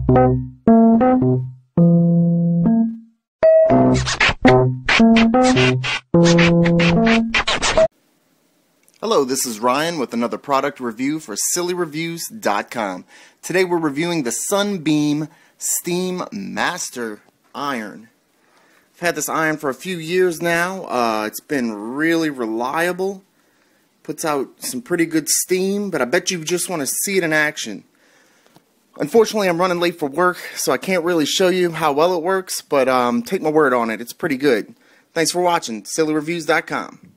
Hello, this is Ryan with another product review for SillyReviews.com. Today we're reviewing the Sunbeam Steam Master Iron. I've had this iron for a few years now. It's been really reliable. Puts out some pretty good steam, but I bet you just want to see it in action. Unfortunately, I'm running late for work, so I can't really show you how well it works, but take my word on it, it's pretty good. Thanks for watching, SillyReviews.com.